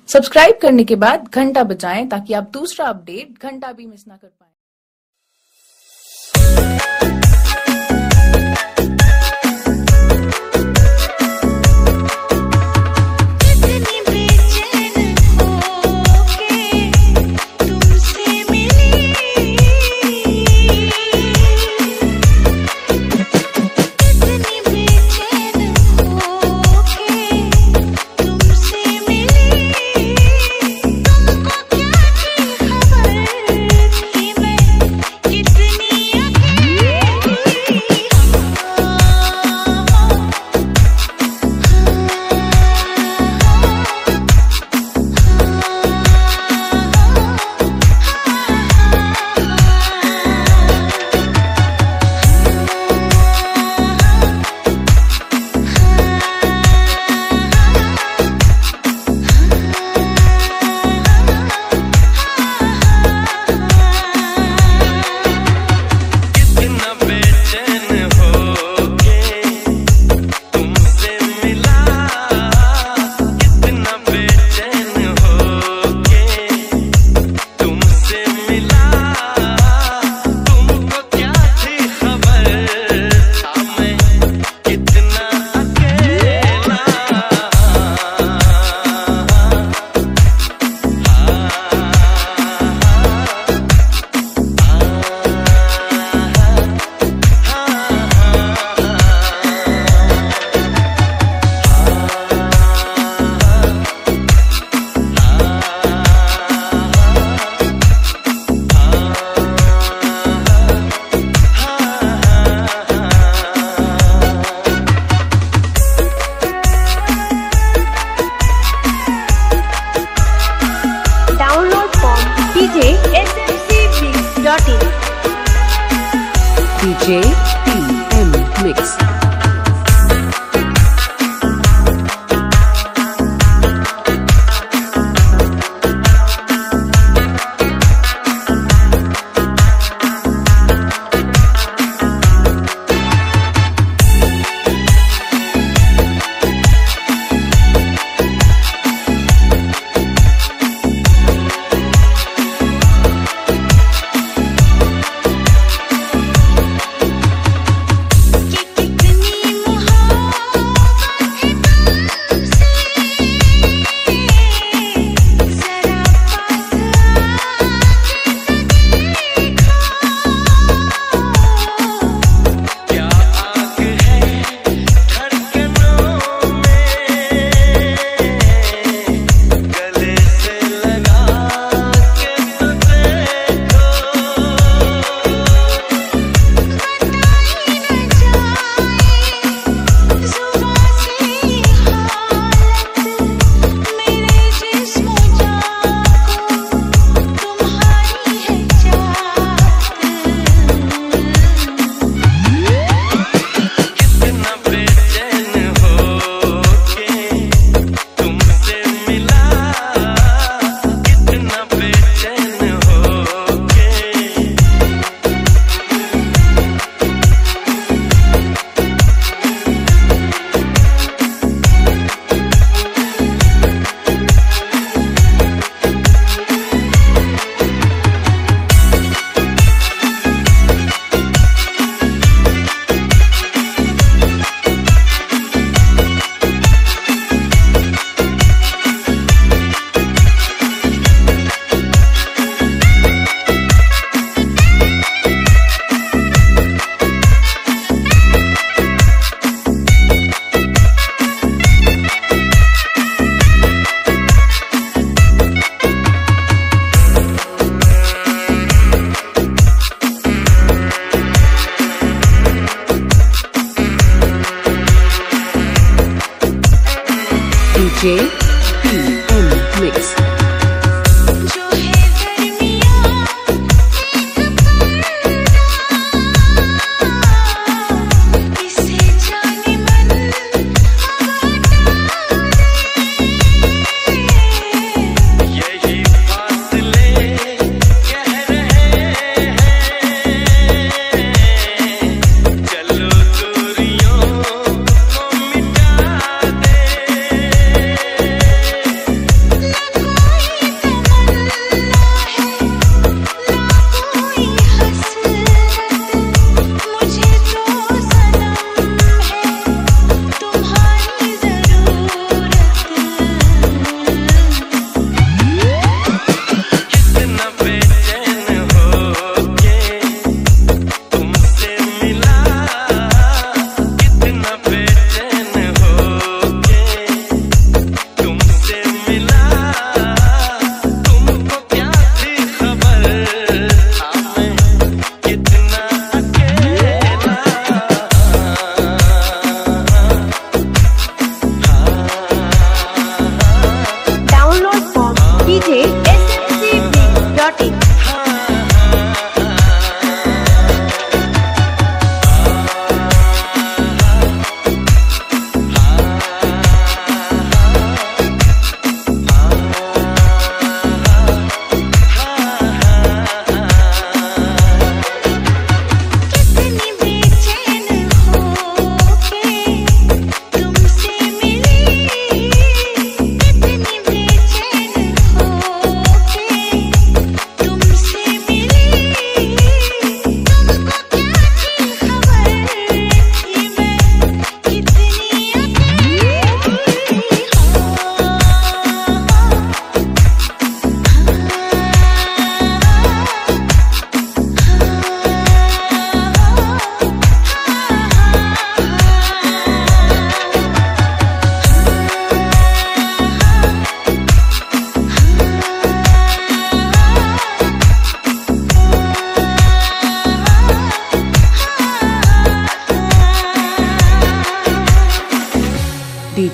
Subscribe करने के बाद घंटा बजाएं ताकि आप दूसरा अपडेट घंटा भी मिस ना कर पाएं। मैं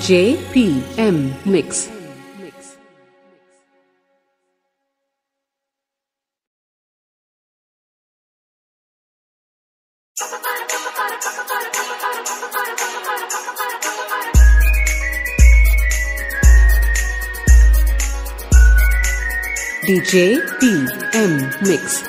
DJ PM Mix. DJ PM Mix.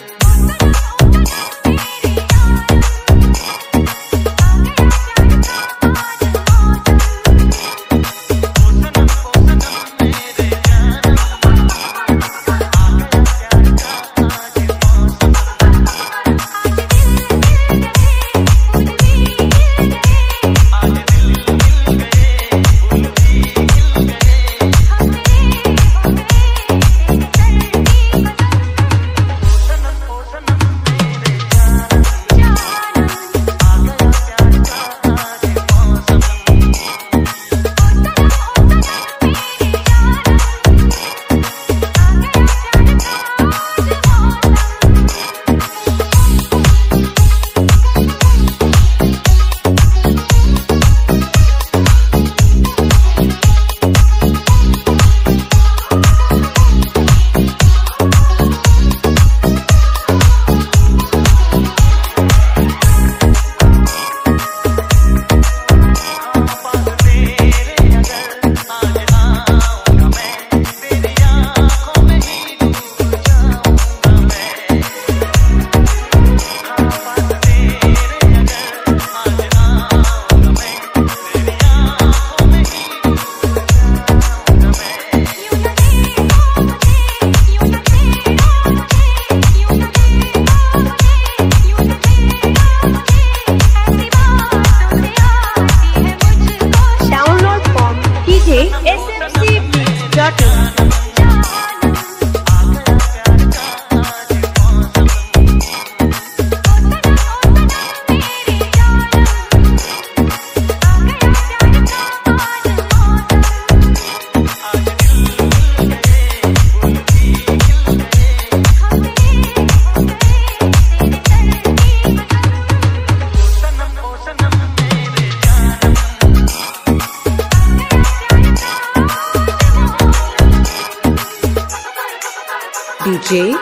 DJ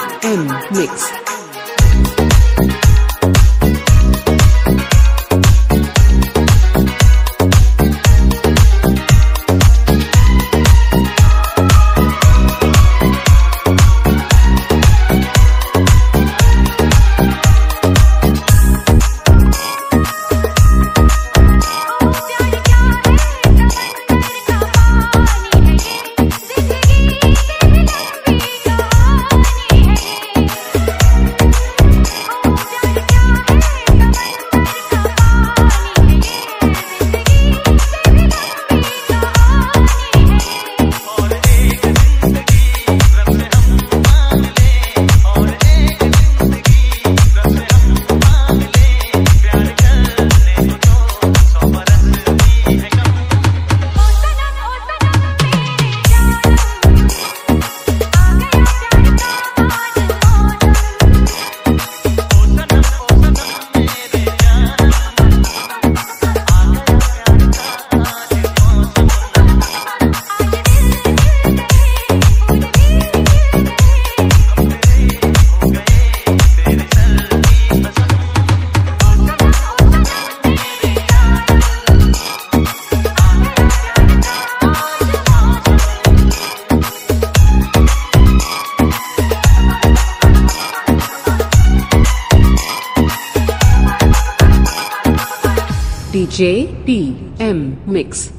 PM Mix. DJ PM Mix.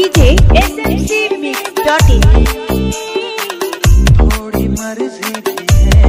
DJ smcmix.in। थोड़ी मर्जी भी है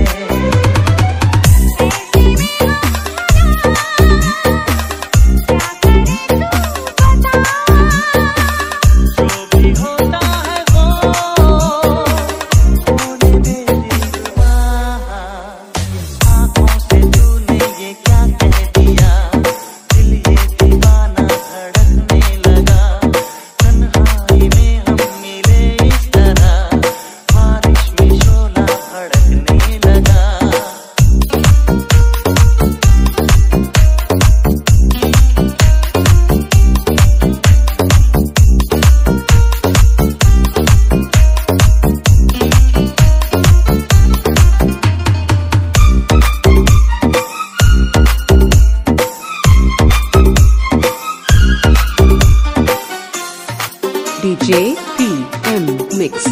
DJ PM Mix।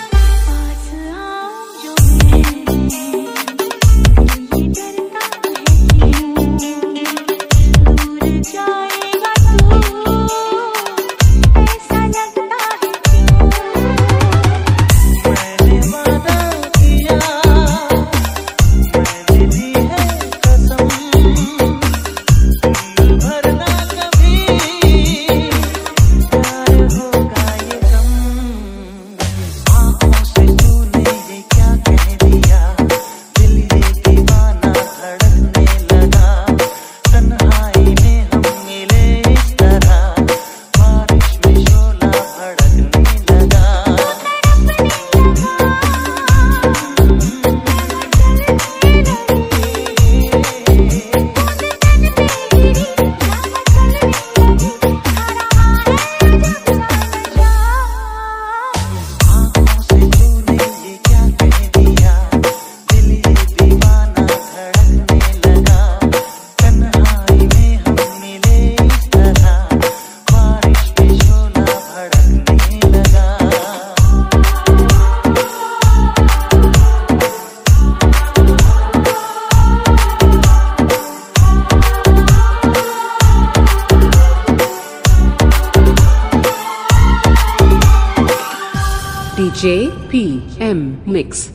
DJ PM Mix।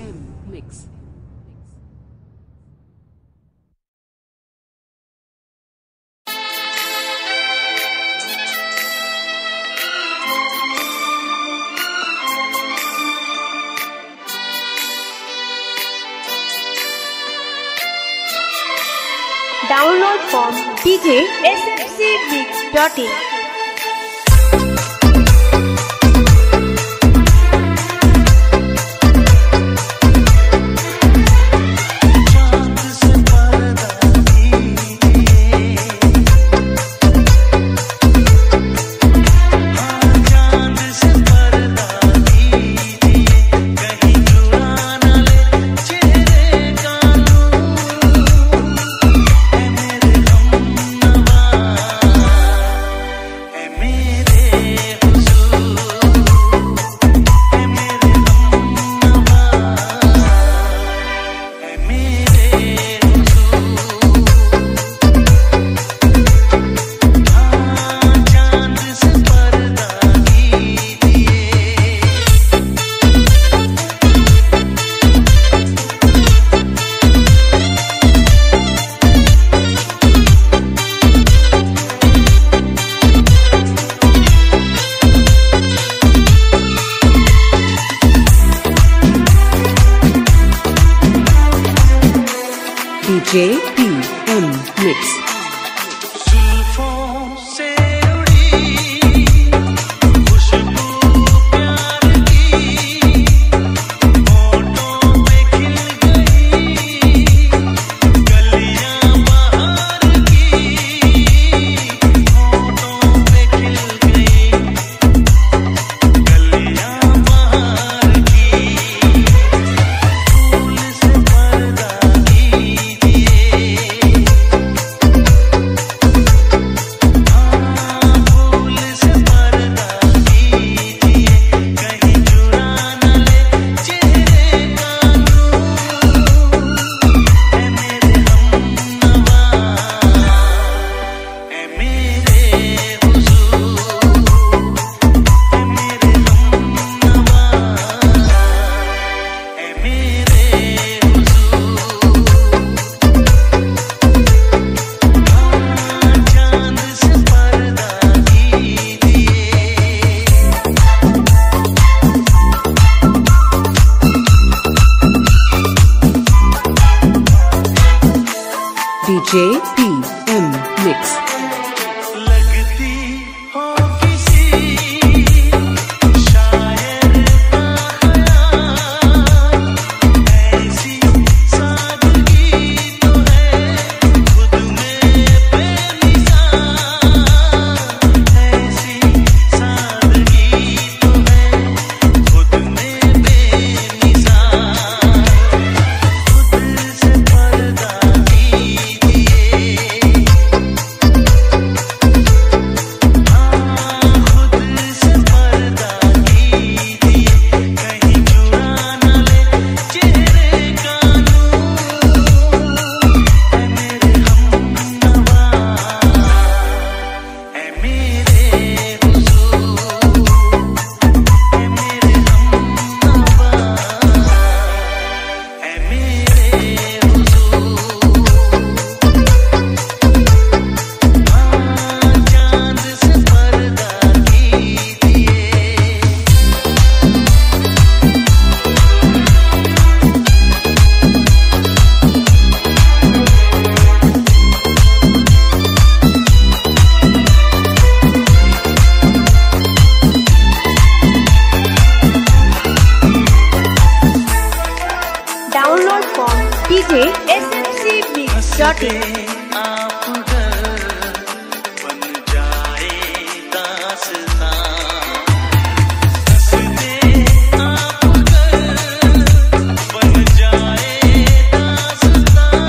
Download from DJ smcmix.in। DJ PM Mix। DJ PM Mix. लगती हो किसी शायर का ख्याल, ऐसी सादगी तो है खुद में बेमिसाल, ऐसी सादगी तो है खुद में बेमिसाल, खुद से पर्दा कीजिए। Download from djsmcmix.in. आप घर बन जाए दास्तां, हंसते आप घर बन जाए दास्तां,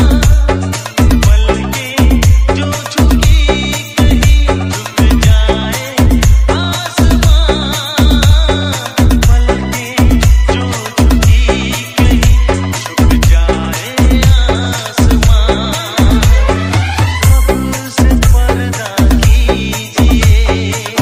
पलकें जो झुकी कहीं झुक जाए आसमां, पलकें जो झुकी कहीं झुक जाए आसमां, रब से पर्दा कीजिए,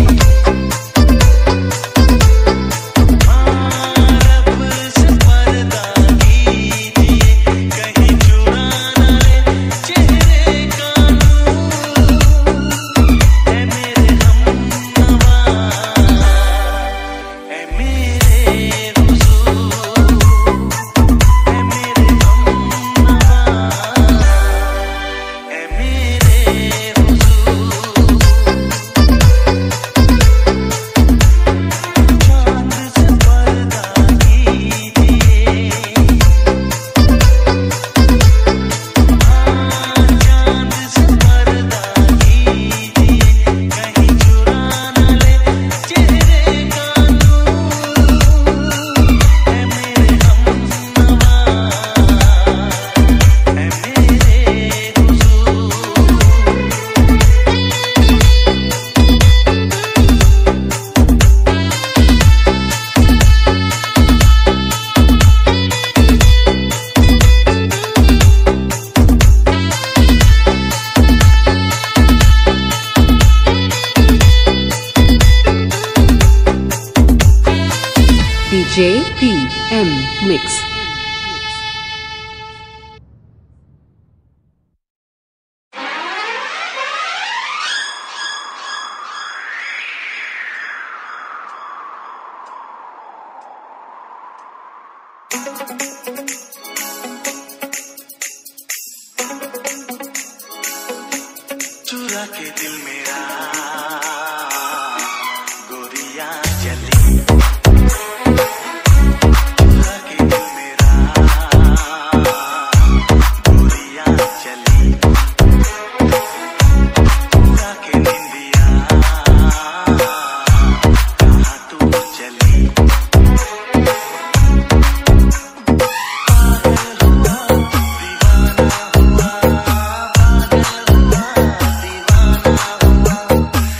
रब से पर्दा कीजिए, कहीं चुरा न ले चेहरे का नूर, है मेरे हमनवा, है मेरे हुजूर, है मेरे हमनवा, है मेरे हुजूर, चांद से पर्दा कीजिए, चांद से पर्दा कीजिए, कहीं चुरा न ले चेहरे का नूर, है मेरे हमनवा, है मेरे हुजूर। DJ PM Mix. चुरा के दिल मेरा गोरिया चली, चुरा के दिल मेरा गोरिया चली, चुरा के निंदिया कहाँ तू चली, पागल हुआ दीवाना हुआ, पागल हुआ दीवाना हुआ,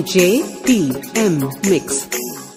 DJ PM Mix.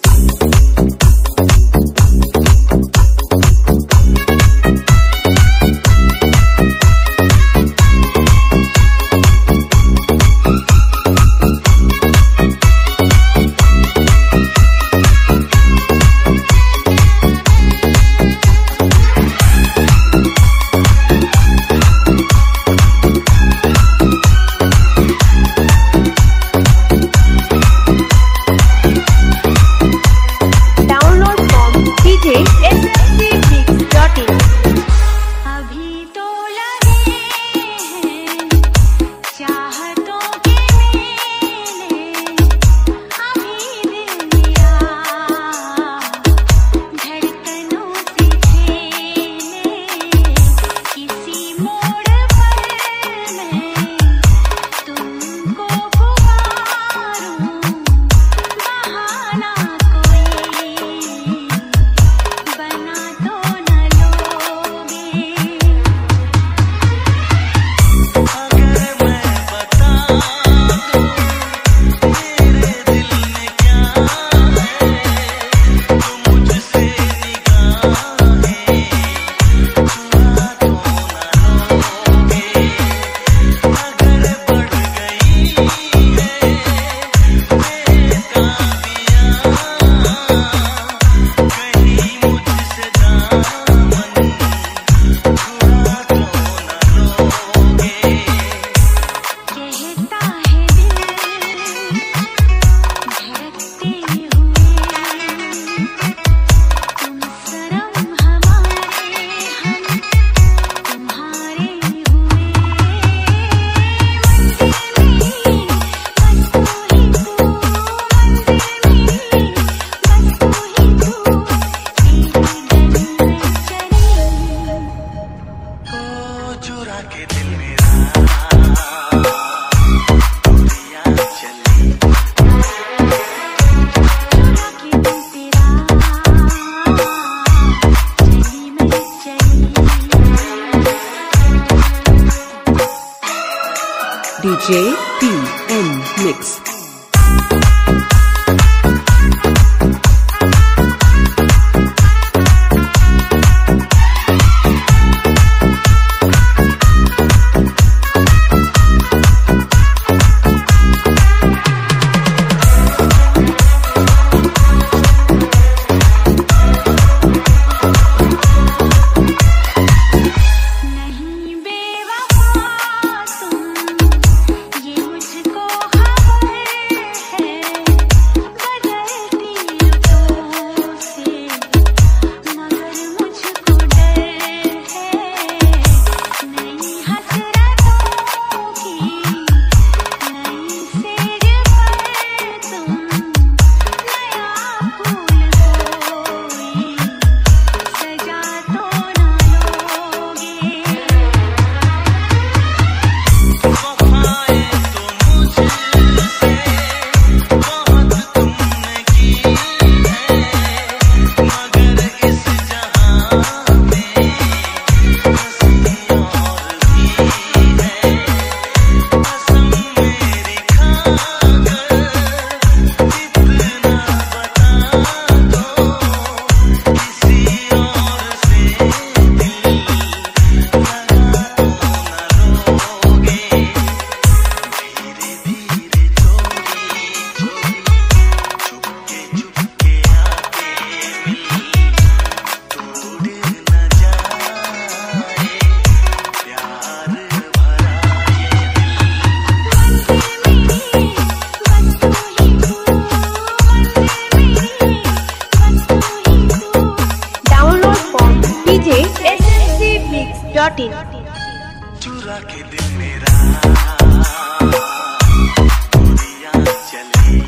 DJ PM Mix. चुरा के दिल मेरा दूरियां चली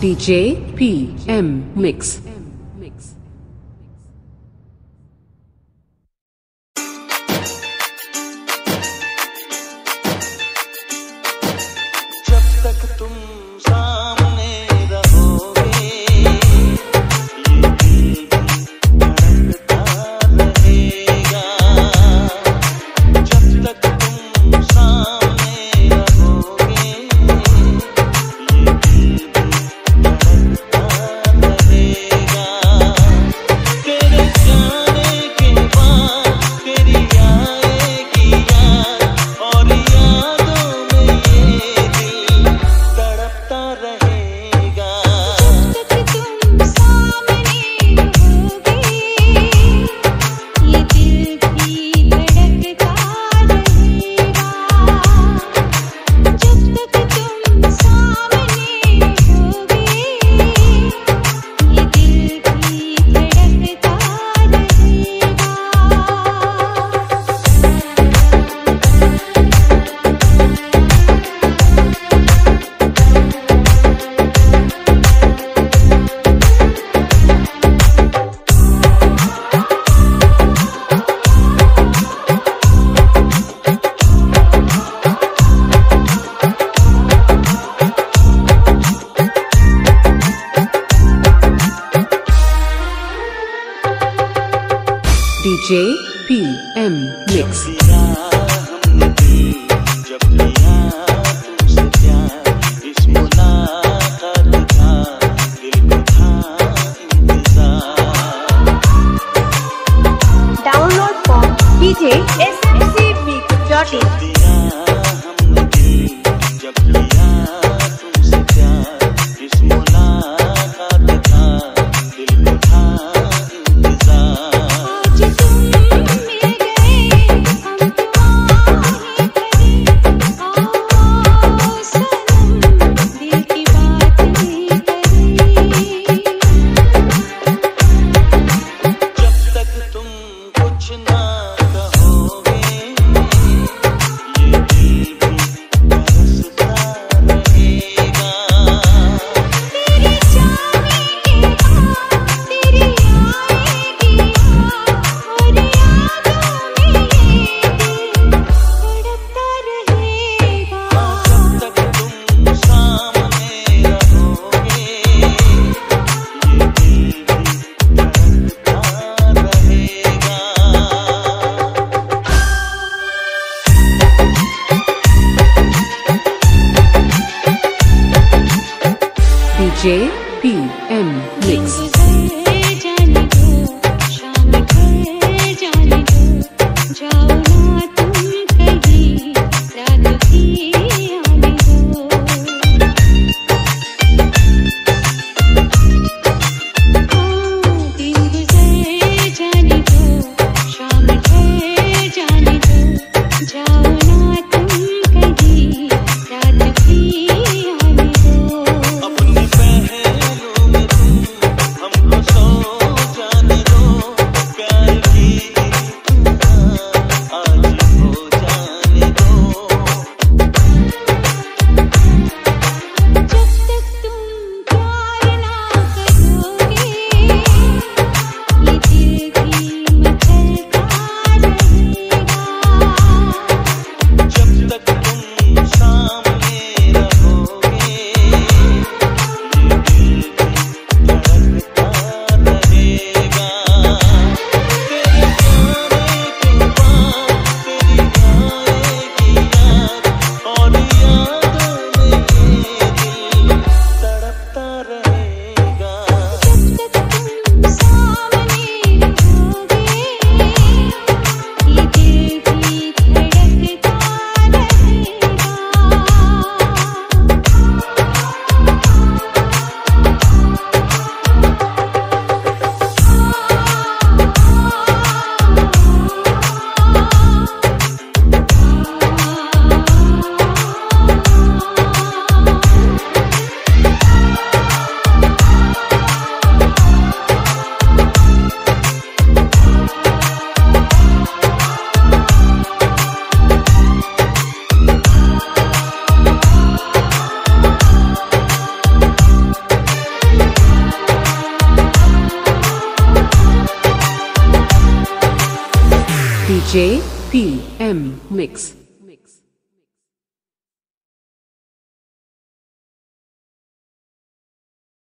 DJ PM Mix. जब तक तुम सामने रहोगे ये दिल धड़कता रहेगा। जब तक तुम सामने रहोगे ये दिल धड़कता रहेगा। तेरे जाने के बाद तेरी आएगी याद और यादों में ये दिल तड़पता रहेगा। जब तक तुम सामने रहोगे ये दिल भी धड़कता रहेगा। जब तक तुम सामने रहोगे ये दिल भी धड़कता रहेगा। DJ PM Mix. दिया हमने दिल जब लिया तुमसे प्यार इस मुलाकात का दिल को था इंतजार। Download from DJ smcmix.in. दिया हमने दिल जब लिया तुमसे प्यार इस मुलाकात का दिल को था इंतजार। आज तुम मिल गए हम तुम्हारे करीब। आओ सनम दिल की बातें करें। जब तक तुम कुछ ना कहोगे ये दिल भी तरसता रहेगा। तेरे जाने के बाद तेरी आएगी याद और यादों में ये दिल तड़पता रहेगा। जब तक तुम सामने रहोगे ये दिल भी धड़कता रहेगा। DJ PM Mix. गुजर जाने दो शाम ढल जाने दो। जाओ ना तुम कहीं रात भी आने दो। दिन गुजर जाने दो शाम ढल जाने दो। जाओ ना तुम कहीं रात भी आने दो। अपने पहलू में तुम DJ PM Mix.